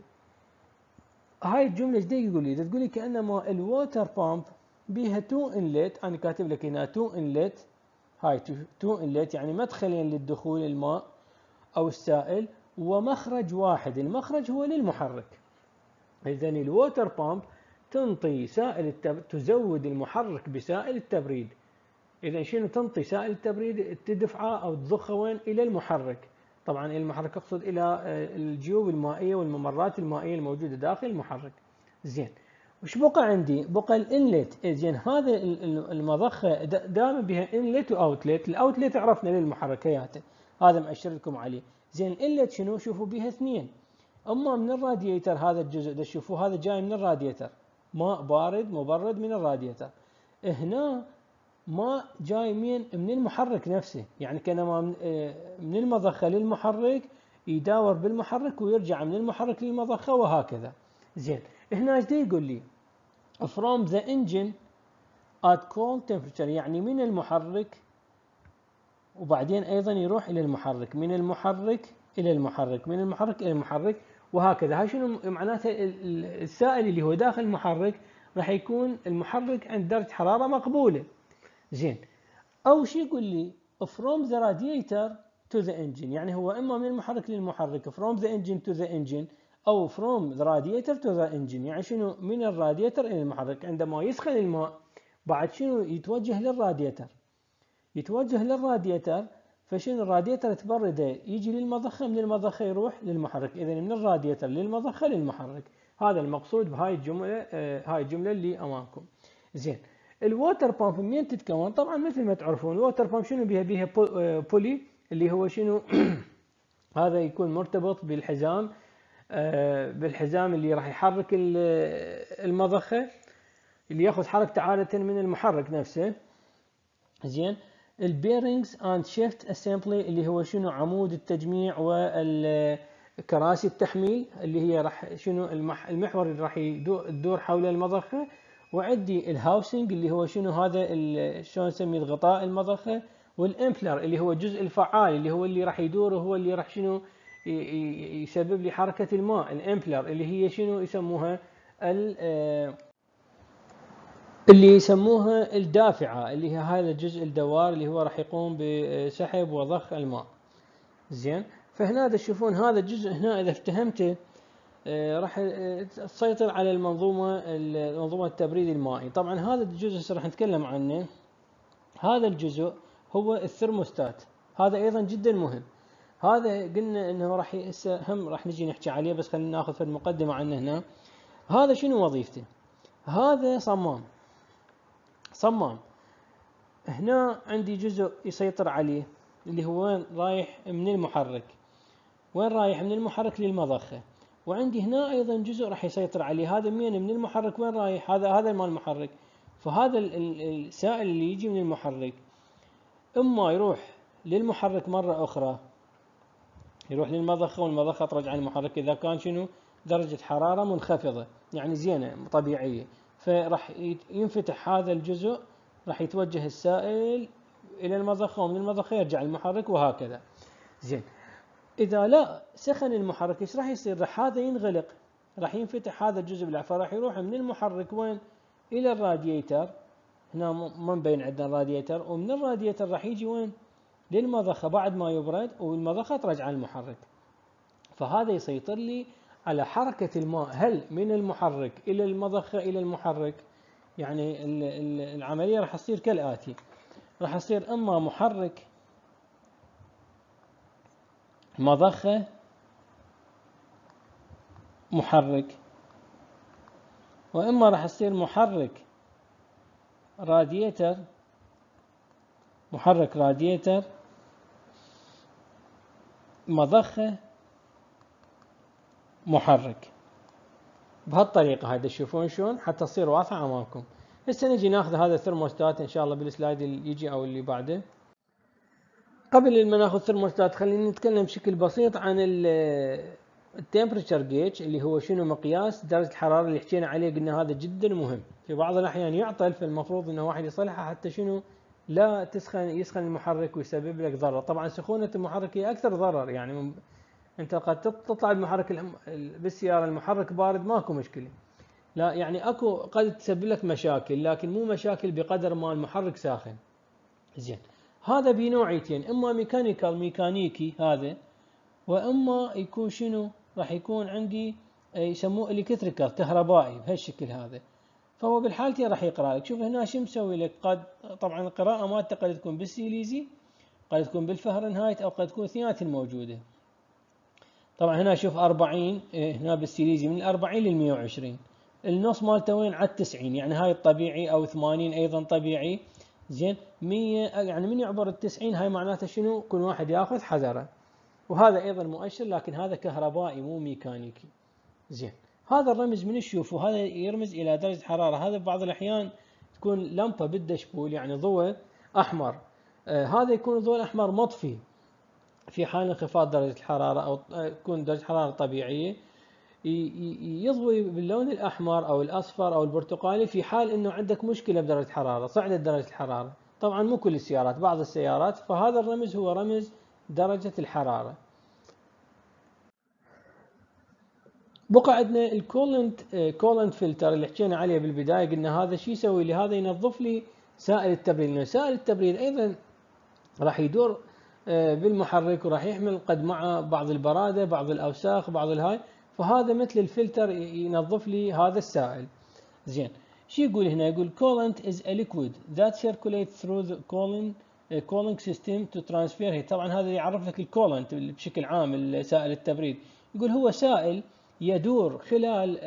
S1: هاي الجملة ايش يقول لي؟ تقول لي كأنما الووتر بامب بيها تو انلت، أنا كاتب لك هنا تو انلت، هاي تو انلت يعني مدخلين للدخول الماء أو السائل، ومخرج واحد، المخرج هو للمحرك. إذا الووتر بامب تنطي سائل تزود المحرك بسائل التبريد. إذا شنو تنطي سائل التبريد؟ تدفعه أو تضخه وين؟ إلى المحرك. طبعا المحرك اقصد الى الجيوب المائيه والممرات المائيه الموجوده داخل المحرك. زين، وش بقى عندي؟ بقى الانلت. زين، هذا المضخه دائما بها انلت واوتلت. الاوتلت عرفنا للمحركيات، هذا مأشر لكم عليه. زين، الانلت شنو؟ شوفوا بها اثنين، اما من الراديتر، هذا الجزء ده شوفوا هذا جاي من الراديتر، ماء بارد مبرد من الراديتر. هنا ماء جاي من المحرك نفسه، يعني كانما من المضخة للمحرك يداور بالمحرك ويرجع من المحرك للمضخة وهكذا. زين، هنا ايش يقول لي؟ from the engine at cold temperature، يعني من المحرك وبعدين ايضا يروح الى المحرك، من المحرك الى المحرك، من المحرك الى المحرك، وهكذا. هاي شنو معناته؟ السائل اللي هو داخل المحرك راح يكون المحرك عند درجة حرارة مقبولة. زين، أو شي يقول لي from the radiator to the engine، يعني هو إما من المحرك للمحرك from the engine to the engine، أو from the radiator to the engine، يعني شنو؟ من الراديتر إلى المحرك. عندما يسخن الماء بعد شنو؟ يتوجه للراديتر، يتوجه للراديتر، فشنو؟ الراديتر تبرده يجي للمضخة، من المضخة يروح للمحرك. إذا من الراديتر للمضخة للمحرك، هذا المقصود بهاي الجملة، هاي الجملة اللي أمامكم. زين، الووتر بامب منين تتكون؟ طبعا مثل ما تعرفون الووتر بامب شنو بيها بولي، اللي هو شنو؟ هذا يكون مرتبط بالحزام، بالحزام اللي راح يحرك المضخة، اللي ياخذ حركته عادة من المحرك نفسه. زين، البيرنجز اند شيفت اسمبلي اللي هو شنو؟ عمود التجميع والكراسي التحميل، اللي هي راح شنو؟ المحور اللي راح يدور حول المضخة. وعندي الهاوسنج اللي هو شنو؟ هذا شلون نسميه؟ الغطاء المضخة. والامبلر اللي هو الجزء الفعال، اللي هو اللي راح يدور وهو اللي راح شنو؟ يسبب لي حركة الماء. الامبلر اللي هي شنو يسموها؟ اللي يسموها الدافعة، اللي هي هذا الجزء الدوار اللي هو راح يقوم بسحب وضخ الماء. زين، فهنا تشوفون هذا الجزء هنا إذا افتهمته راح تسيطر على منظومة التبريد المائي. طبعا هذا الجزء راح نتكلم عنه، هذا الجزء هو الثرموستات، هذا أيضا جدا مهم. هذا قلنا انه راح هم راح نجي نحكي عليه، بس خلينا ناخذ في المقدمة عنه هنا. هذا شنو وظيفته؟ هذا صمام. هنا عندي جزء يسيطر عليه، اللي هو وين رايح من المحرك، وين رايح من المحرك للمضخة. وعندي هنا أيضا جزء راح يسيطر عليه، هذا من المحرك وين رايح، هذا مال المحرك. فهذا السائل اللي يجي من المحرك إما يروح للمحرك مرة أخرى، يروح للمضخة والمضخة ترجع المحرك إذا كان شنو درجة حرارة منخفضة يعني زينة طبيعية، فراح ينفتح هذا الجزء، راح يتوجه السائل إلى المضخة ومن المضخة يرجع المحرك وهكذا. زين، إذا لا سخن المحرك إيش راح يصير؟ راح هذا ينغلق، راح ينفتح هذا الجزء بالعفو، راح يروح من المحرك وين؟ إلى الراديتر. هنا ما مبين عندنا الراديتر، ومن الراديتر راح يجي وين؟ للمضخة بعد ما يبرد، والمضخة ترجع المحرك. فهذا يسيطر لي على حركة الماء، هل من المحرك إلى المضخة إلى المحرك. يعني العملية راح تصير كالآتي، راح يصير إما محرك مضخة محرك، وإما راح يصير محرك راديتر مضخة محرك. بهالطريقة هذا تشوفون شلون حتى تصير واضحة أمامكم. هسه نجي ناخذ هذا الثرموستات إن شاء الله بالسلايد اللي يجي أو اللي بعده. قبل ما ناخذ الثرموستات خلينا نتكلم بشكل بسيط عن التمبريتشر جيج، اللي هو شنو مقياس درجة الحرارة اللي حكينا عليه، قلنا هذا جدا مهم. في بعض الأحيان يعطل، فالمفروض إنه واحد يصلحه حتى شنو لا يسخن المحرك ويسبب لك ضرر. طبعا سخونة المحرك هي أكثر ضرر، يعني أنت قد تطلع المحرك بالسيارة المحرك بارد ماكو مشكلة، لا يعني أكو قد تسبب لك مشاكل، لكن مو مشاكل بقدر ما المحرك ساخن. زين، هذا بنوعيتين، إما ميكانيكي هذا، وإما يكون شنو راح يكون عندي يسموه الكتريكال كهربائي بهالشكل هذا. فهو بالحالتين راح يقرأ لك. شوف هنا شو مسوي لك، طبعا القراءة مالته قد تكون بالسيليزي، قد تكون بالفهرنهايت، أو قد تكون اثنيناتهم موجودة. طبعا هنا شوف 40 هنا بالسيليزي من 40 لل 120، النص مالته وين على 90، يعني هاي الطبيعي، أو 80 أيضا طبيعي. زين، 100 يعني من يعبر ال 90 هاي معناته شنو؟ كل واحد ياخذ حذره. وهذا أيضا مؤشر، لكن هذا كهربائي مو ميكانيكي. زين، هذا الرمز من نشوفه، هذا يرمز إلى درجة حرارة. هذا بعض الأحيان تكون لمبة بالدشبول يعني ضوء أحمر، هذا يكون الضوء الأحمر مطفي في حال انخفاض درجة الحرارة، أو تكون درجة حرارة طبيعية، يضوي باللون الأحمر أو الأصفر أو البرتقالي في حال أنه عندك مشكلة بدرجة الحرارة، صعدت درجة الحرارة. طبعا مو كل السيارات، بعض السيارات. فهذا الرمز هو رمز درجة الحرارة. بقى عندنا الكولنت فلتر اللي حكينا عليه بالبداية، قلنا هذا شو يسوي لي؟ هذا ينظف لي سائل التبريد، لأن سائل التبريد أيضا راح يدور بالمحرك، وراح يحمل قد معه بعض البرادة، بعض الأوساخ، بعض الهاي. فهذا مثل الفلتر ينظف لي هذا السائل. زين، شو يقول هنا؟ يقول coolant is a liquid that circulates through the cooling system to transfer heat. طبعا هذا يعرف لك الكولنت بشكل عام سائل التبريد. يقول هو سائل يدور خلال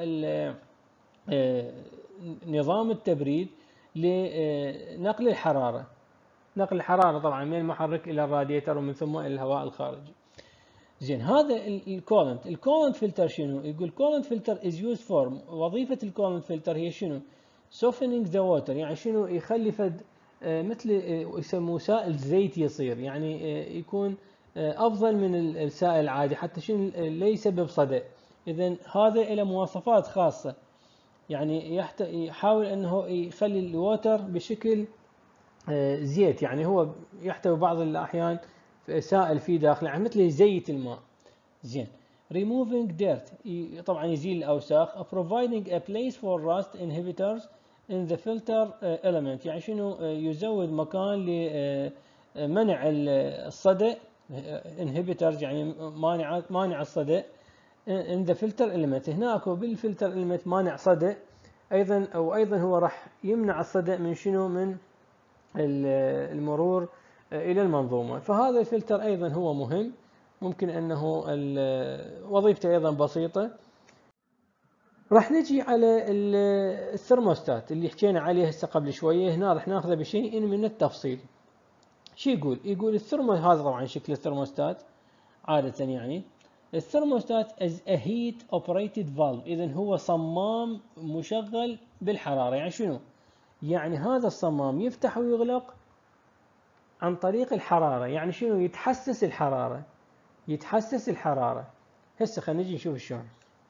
S1: نظام التبريد لنقل الحرارة، نقل الحرارة طبعا من المحرك إلى الراديتر، ومن ثم إلى الهواء الخارجي. زين، هذا الكولنت فلتر شنو؟ يقول كولنت فلتر is used for، وظيفة الكولنت فلتر هي شنو؟ softening the water، يعني شنو؟ يخلي فد مثل يسموه سائل زيت يصير، يعني يكون أفضل من السائل العادي، حتى شنو لا يسبب صدأ. إذن هذا له مواصفات خاصة، يعني يحاول أنه يخلي الووتر بشكل زيت، يعني هو يحتوي بعض الأحيان سائل فيه داخله، يعني مثل زيت الماء. زين، removing dirt طبعا يزيل الأوساخ. providing a place for rust inhibitors in the filter element، يعني شنو؟ يزود مكان لمنع الصدأ، inhibitors يعني مانع الصدأ in the filter element. هناك بالفلتر element مانع صدأ أيضا، أو أيضا هو راح يمنع الصدأ من شنو؟ من المرور إلى المنظومة. فهذا الفلتر أيضا هو مهم، ممكن أنه وظيفته أيضا بسيطة. راح نجي على الثرموستات اللي حكينا عليه هسه قبل شوية، هنا راح ناخذه بشيء من التفصيل. شو يقول؟ يقول هذا طبعا شكل الثرموستات عادة يعني. الثرموستات is a heat operated valve، إذا هو صمام مشغل بالحرارة. يعني شنو؟ يعني هذا الصمام يفتح ويغلق عن طريق الحرارة. يعني شنو؟ يتحسس الحرارة، يتحسس الحرارة. هسه خلينا نجي نشوف شلون.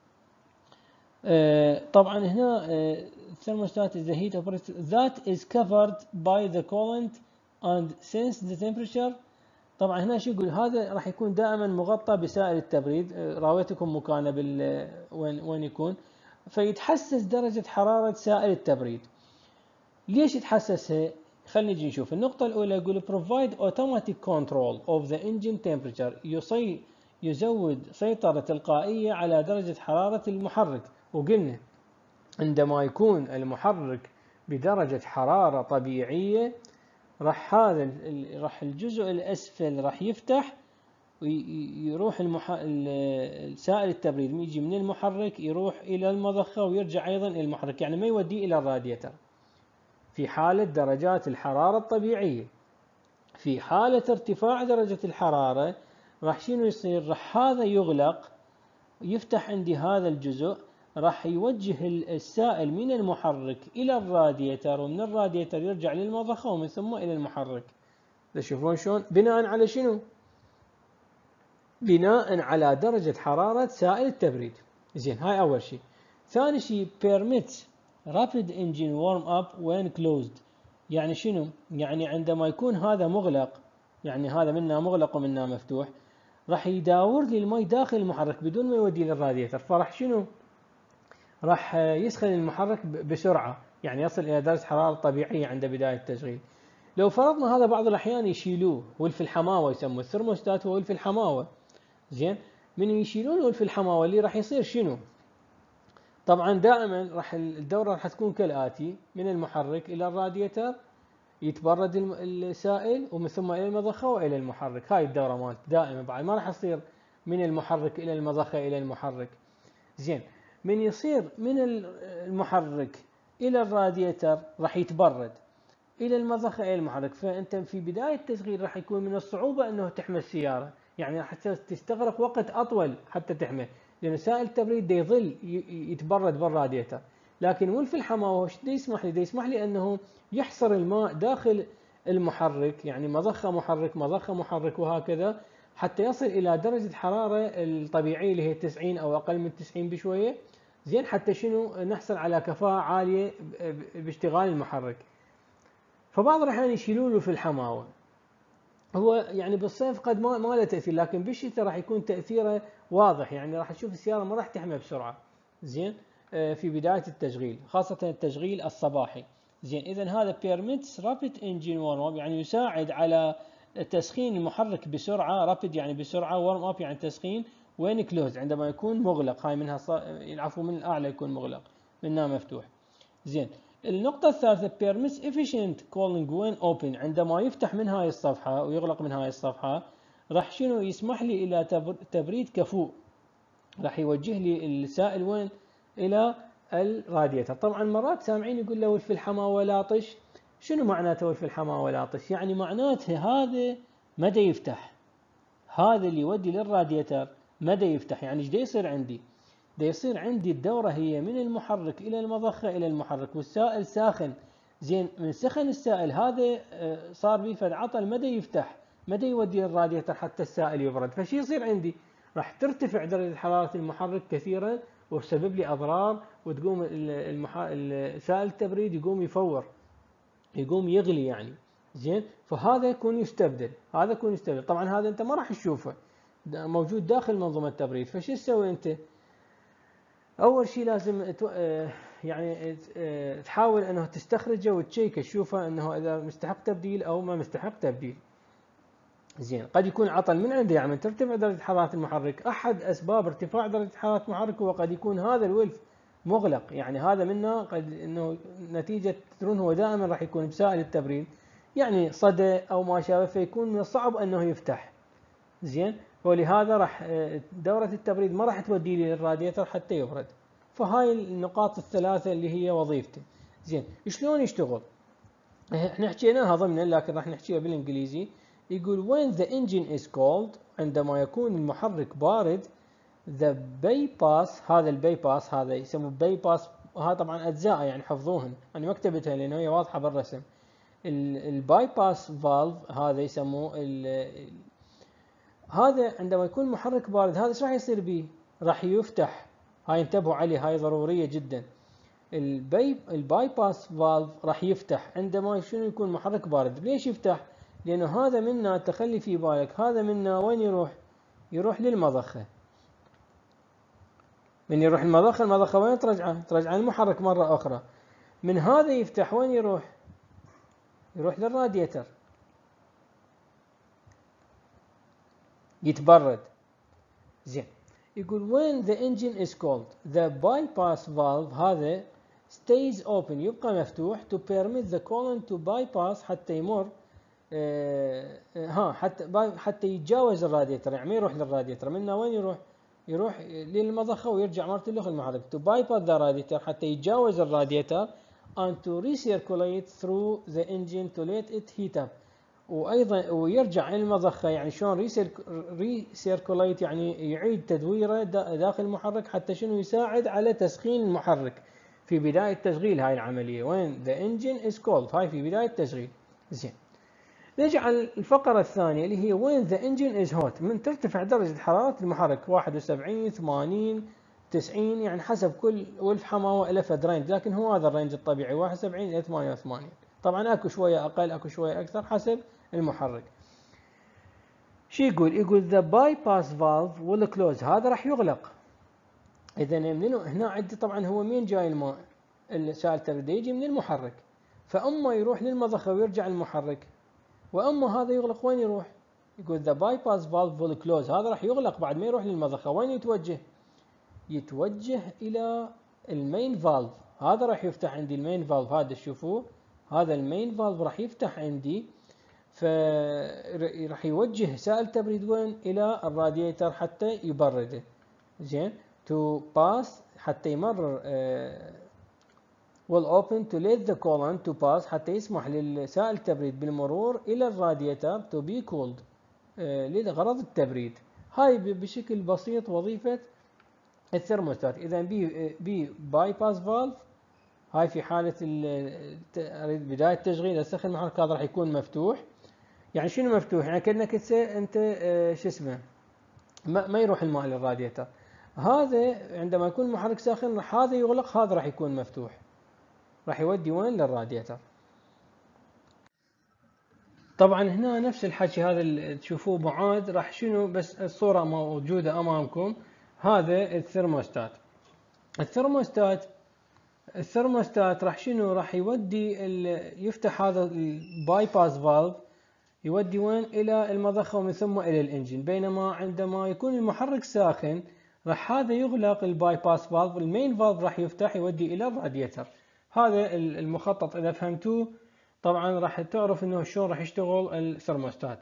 S1: طبعا هنا thermostat is the heat operated that is covered by the coolant and sense the temperature. طبعا هنا شو يقول؟ هذا راح يكون دائما مغطى بسائل التبريد. راويتكم مكانه وين يكون، فيتحسس درجة حرارة سائل التبريد. ليش يتحسسها؟ خلينا نجي نشوف. النقطة الأولى يقول provide automatic control of the engine temperature، يزود سيطرة تلقائية على درجة حرارة المحرك. وقلنا عندما يكون المحرك بدرجة حرارة طبيعية راح الجزء الأسفل راح يفتح ويروح سائل التبريد يجي من المحرك يروح إلى المضخة ويرجع أيضا إلى المحرك، يعني ما يوديه إلى الراديتر في حالة درجات الحرارة الطبيعية. في حالة ارتفاع درجة الحرارة راح شنو يصير؟ راح هذا يغلق، يفتح عندي هذا الجزء، راح يوجه السائل من المحرك إلى الراديتر، ومن الراديتر يرجع للمضخة ومن ثم إلى المحرك. تشوفون شلون؟ بناء على شنو؟ بناء على درجة حرارة سائل التبريد. زين، هاي أول شيء. ثاني شيء permits rapid engine warm up when closed. يعني شنو؟ يعني عندما يكون هذا مغلق، يعني هذا منه مغلق ومنه مفتوح، راح يداور لي المي داخل المحرك بدون ما يودي للراديتر. فراح شنو؟ راح يسخن المحرك بسرعة، يعني يصل إلى درجة حرارة طبيعية عند بداية التشغيل. لو فرضنا هذا بعض الأحيان يشيلوه، ولف الحماوة يسموه الثرموستات، هو ولف الحماوة. زين، من يشيلون ولف الحماوة اللي راح يصير شنو؟ طبعا دائما راح الدورة راح تكون كالآتي: من المحرك إلى الراديتر يتبرد السائل، ومن ثم إلى المضخة وإلى المحرك. هاي الدورة مالت دائما، بعد ما راح تصير من المحرك إلى المضخة إلى المحرك. زين، من يصير من المحرك إلى الراديتر راح يتبرد، إلى المضخة إلى المحرك. فأنت في بداية التشغيل راح يكون من الصعوبة أنه تحمل السيارة، يعني راح تستغرق وقت أطول حتى تحمل، لأن سائل التبريد دا يظل يتبرد بالراديتر. لكن ولف الحماوة وش دا يسمح لي؟ دا يسمح لي أنه يحصر الماء داخل المحرك، يعني مضخة محرك مضخة محرك وهكذا، حتى يصل إلى درجة حرارة الطبيعية اللي هي 90 أو أقل من 90 بشوية. زين، حتى شنو؟ نحصل على كفاءة عالية باشتغال المحرك. فبعض الأحيان يشيلون له في الحماوة. هو يعني بالصيف قد ما له تأثير، لكن بالشتاء راح يكون تأثيره واضح، يعني راح تشوف السيارة ما راح تحمل بسرعة. زين، في بداية التشغيل، خاصة التشغيل الصباحي. زين، إذا هذا permits rapid engine warm up، يعني يساعد على تسخين المحرك بسرعة. rapid يعني بسرعة، warm up يعني تسخين. وين closed عندما يكون مغلق، هاي منها العفو من الأعلى يكون مغلق، منها مفتوح. زين، النقطة الثالثة permits efficient cooling when open، عندما يفتح من هاي الصفحة ويغلق من هاي الصفحة راح شنو؟ يسمح لي إلى تبريد كفوء، راح يوجه لي السائل وين؟ إلى الراديتر. طبعا مرات سامعين يقول له ولف الحماوة لاطش. شنو معناته ولف الحماوة لاطش؟ يعني معناته هذا مدى يفتح، هذا اللي يودي للراديتر مدى يفتح. يعني ايش دا يصير عندي؟ دا يصير عندي الدورة هي من المحرك إلى المضخة إلى المحرك، والسائل ساخن. زين، من سخن السائل هذا صار بيه فد عطل، مدى يفتح، مدى يودي للراديتر حتى السائل يبرد. فشي يصير عندي؟ راح ترتفع درجة حرارة المحرك كثيرا، وتسبب لي أضرار، وتقوم سائل التبريد يقوم يفور، يقوم يغلي يعني. زين، فهذا يكون يستبدل، هذا يكون يستبدل. طبعا هذا أنت ما راح تشوفه موجود داخل منظومة التبريد. فشو تسوي أنت؟ أول شيء لازم يعني تحاول أنه تستخرجه وتشيكه، تشوفه أنه إذا مستحق تبديل أو ما مستحق تبديل. زين، قد يكون عطل من عنده، يعني ترتفع درجة حرارة المحرك. أحد أسباب ارتفاع درجة حرارة المحرك هو قد يكون هذا الولف مغلق، يعني هذا منه قد أنه نتيجة تدرون هو دائما راح يكون بسائل التبريد، يعني صدى أو ما شابه، فيكون من الصعب أنه يفتح. زين، ولهذا راح دورة التبريد ما راح تودي لي للراديتر حتى يبرد. فهاي النقاط الثلاثة اللي هي وظيفته. زين، شلون يشتغل؟ احنا حكيناها ضمنا لكن راح نحكيها بالانجليزي. يقول when the engine is cold، عندما يكون المحرك بارد، the bypass، هذا البايباس هذا يسموه بايباس، وهذا طبعا اجزاء يعني حفظوهن، انا ما كتبتها لانه هي واضحه بالرسم. البايباس فالف هذا يسموه هذا عندما يكون المحرك بارد هذا ايش راح يصير به؟ راح يفتح. هاي انتبهوا عليه، هاي ضروريه جدا. البايباس فالف راح يفتح عندما شنو يكون محرك بارد. ليش يفتح؟ لانه هذا منا، تخلي في بالك، هذا منا وين يروح؟ يروح للمضخه. من يروح المضخه، المضخه وين ترجعه؟ ترجع المحرك مره اخرى. من هذا يفتح وين يروح؟ يروح للراديتر يتبرد. زين، يقول when the engine is cold the bypass valve هذا stays open، يبقى مفتوح to permit the coolant to bypass، حتى يمر حتى يتجاوز الراديتر، يعني ما يروح للراديتر. منه وين يروح؟ يروح للمضخه ويرجع مرة له المحرك. to bypass the radiator، حتى يتجاوز الراديتر and to recirculate through the engine to let it heat up، وايضا ويرجع المضخه. يعني شلون ريسيركوليت؟ يعني يعيد تدويره داخل المحرك، حتى شنو؟ يساعد على تسخين المحرك في بدايه تشغيل هاي العمليه. وين the engine is cold، هاي في بدايه التشغيل. زين، نجي على الفقره الثانيه اللي هي when the engine is hot، من ترتفع درجه حراره المحرك 71 80 90، يعني حسب كل ولف حماوه له فد رينج، لكن هو هذا الرينج الطبيعي 71 الى 88. طبعا اكو شويه اقل اكو شويه اكثر حسب المحرك. شو يقول؟ يقول the bypass valve will close، هذا راح يغلق. اذا منو هنا عندي؟ طبعا هو مين جاي الماء؟ السائل التبريد يجي من المحرك، فاما يروح للمضخه ويرجع المحرك، واما هذا يغلق. وين يروح؟ يقول the bypass valve will close، هذا راح يغلق بعد ما يروح للمضخه. وين يتوجه؟ يتوجه الى المين فالف، هذا راح يفتح عندي المين فالف. هذا تشوفوه، هذا المين فالف راح يفتح عندي، فراح يوجه سائل تبريد وين؟ الى الراديتر حتى يبرده. زين، to pass، حتى يمرر will open to let the coolant to pass، حتى يسمح للسائل التبريد بالمرور الى الراديتر to be cooled، لغرض التبريد. هاي بشكل بسيط وظيفة الثرموستات. اذا بي باي باس فالف، هاي في حالة بداية تشغيل السخن المحرك، هذا راح يكون مفتوح. يعني شنو مفتوح؟ يعني كأنك انت شو اسمه، ما يروح الماء للراديتر. هذا عندما يكون المحرك ساخن راح هذا يغلق، هذا راح يكون مفتوح، راح يودي وين؟ للراديتر. طبعا هنا نفس الحكي هذا اللي تشوفوه بعاد، راح شنو بس الصورة موجودة امامكم. هذا الثرموستات. الثرموستات راح شنو؟ راح يودي يفتح هذا الباي باس فالف، يودي وين؟ الى المضخه ومن ثم الى الانجن. بينما عندما يكون المحرك ساخن راح هذا يغلق الباي باس فالف، المين فالف راح يفتح يودي الى الراديتر. هذا المخطط اذا فهمتوه طبعا راح تعرف انه شلون راح يشتغل الثرموستات.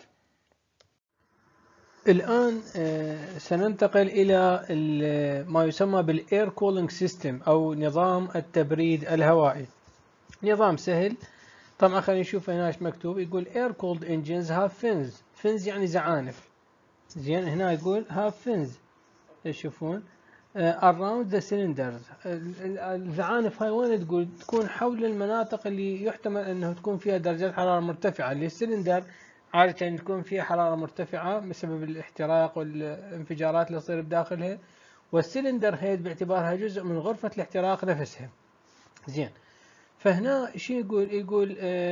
S1: الان سننتقل الى ما يسمى بالاير كولينج سيستم او نظام التبريد الهوائي. نظام سهل. طبعا خلينا نشوف هنا ايش مكتوب. يقول air cooled engines have fins. fins يعني زعانف. زين، هنا يقول have fins، تشوفون around the cylinders. الزعانف هاي وين تقول؟ تكون حول المناطق اللي يحتمل انه تكون فيها درجات حرارة مرتفعة. اللي السلندر عادة تكون فيها حرارة مرتفعة بسبب الاحتراق والانفجارات اللي تصير بداخلها، والسلندر هيد باعتبارها جزء من غرفة الاحتراق نفسها. زين، فهنا شو يقول؟ يقول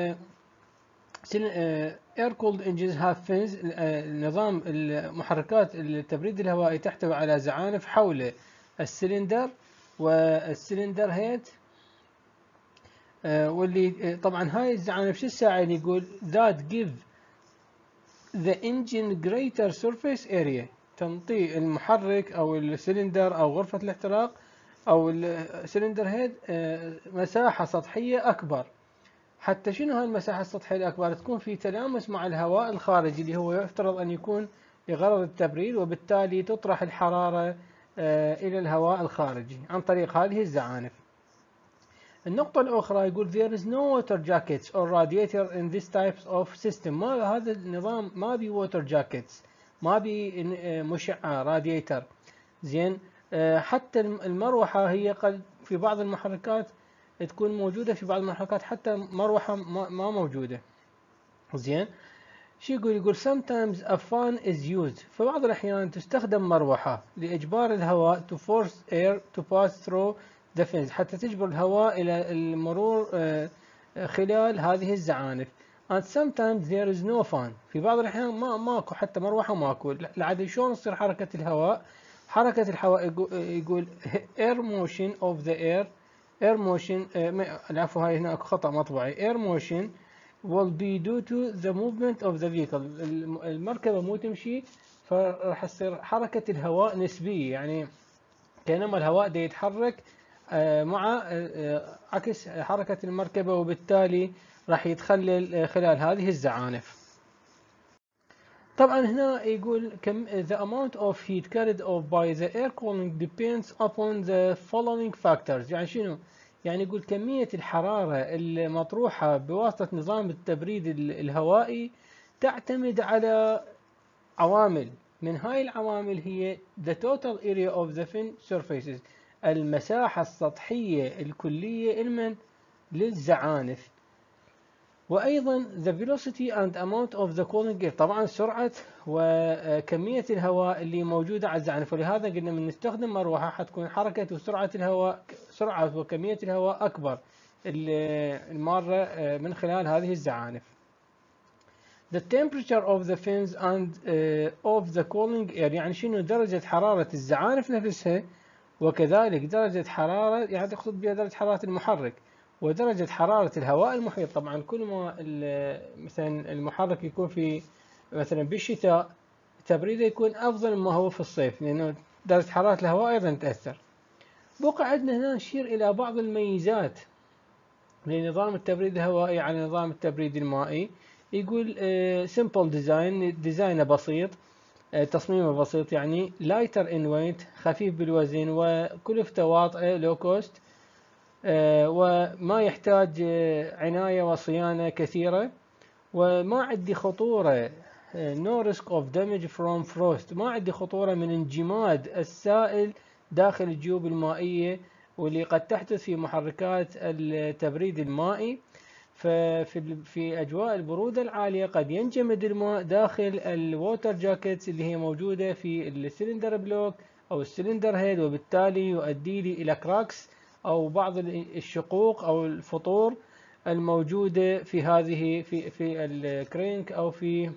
S1: air cooled engines have fins. نظام المحركات التبريد الهوائي تحتوي على زعانف حول السلندر والسلندر هيد، واللي طبعا هاي الزعانف شو تساعد؟ يقول that give the engine greater surface area، تنطي المحرك او السلندر او غرفة الاحتراق او السلندر هيد مساحة سطحية اكبر. حتى شنو هاي المساحة السطحية الأكبر؟ تكون في تلامس مع الهواء الخارجي اللي هو يفترض أن يكون لغرض التبريد، وبالتالي تطرح الحرارة إلى الهواء الخارجي عن طريق هذه الزعانف. النقطة الأخرى يقول there is no water jackets or radiator in this types of system. ما هذا النظام ما بي water jackets، ما بي مشعة راديتر. زين. حتى المروحة هي قد في بعض المحركات تكون موجودة، في بعض المحركات حتى مروحة ما موجودة. زين. شو يقول sometimes a fan is used، في بعض الأحيان تستخدم مروحة لإجبار الهواء to force air to pass through the fins، حتى تجبر الهواء إلى المرور خلال هذه الزعانف. and sometimes there is no fan، في بعض الأحيان ماكو حتى مروحة ماكو. لعد شلون تصير حركة الهواء؟ حركة الهواء يقول air motion of the air motion، العفو هاي هنا خطأ مطبعي. air motion will be due to the movement of the vehicle، المركبة مو تمشي فراح تصير حركة الهواء نسبية، يعني كينما الهواء دا يتحرك مع عكس حركة المركبة، وبالتالي راح يتخلل خلال هذه الزعانف. طبعا هنا يقول the amount of heat carried off by the air cooling depends upon the following factors. يعني شنو؟ يعني يقول كمية الحرارة المطروحة بواسطة نظام التبريد الهوائي تعتمد على عوامل. من هاي العوامل هي the total area of the fin surfaces، المساحة السطحية الكلية للزعانف، وأيضا the velocity and amount of the cooling air، طبعا سرعة وكمية الهواء اللي موجودة على الزعانف. ولهذا قلنا من نستخدم مروحة حتكون حركة وسرعة الهواء، سرعة وكمية الهواء أكبر المارة من خلال هذه الزعانف. The temperature of the fins and of the cooling air، يعني شنو؟ درجة حرارة الزعانف نفسها، وكذلك درجة حرارة، يعني تقصد بها درجة حرارة المحرك ودرجة حرارة الهواء المحيط. طبعا كل ما مثلا المحرك يكون في مثلا بالشتاء تبريده يكون أفضل مما هو في الصيف، لأنه درجة حرارة الهواء أيضا تأثر. بقى عندنا هنا نشير إلى بعض الميزات لنظام التبريد الهوائي على نظام التبريد المائي. يقول simple design، ديزاينه بسيط، تصميمه بسيط، يعني lighter in weight، خفيف بالوزن، وكلفته واطئة low cost، وما يحتاج عناية وصيانة كثيرة، وما عندي خطورة no risk of damage from frost، ما عندي خطورة من انجماد السائل داخل الجيوب المائية واللي قد تحدث في محركات التبريد المائي. ففي أجواء البرودة العالية قد ينجمد الماء داخل الووتر جاكيتس اللي هي موجودة في السلندر بلوك أو السلندر هيد، وبالتالي يؤدي لي إلى كراكس أو بعض الشقوق أو الفطور الموجودة في هذه في الكرينك أو في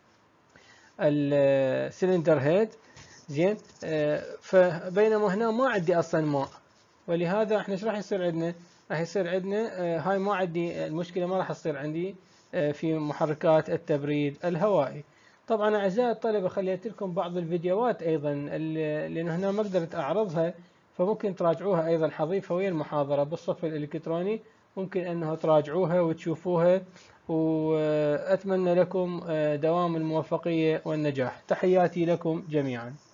S1: السلندر هيد. زين. فبينما هنا ما عندي أصلا ماء، ولهذا احنا ايش راح يصير عندنا؟ راح يصير عندنا هاي ما عندي المشكلة، ما راح تصير عندي في محركات التبريد الهوائي. طبعا أعزائي الطلبة خليت لكم بعض الفيديوهات أيضا لأن هنا ما قدرت أعرضها، فممكن تراجعوها أيضا، حضيفها ويا المحاضرة بالصف الإلكتروني، ممكن أنه تراجعوها وتشوفوها. وأتمنى لكم دوام الموفقية والنجاح. تحياتي لكم جميعا.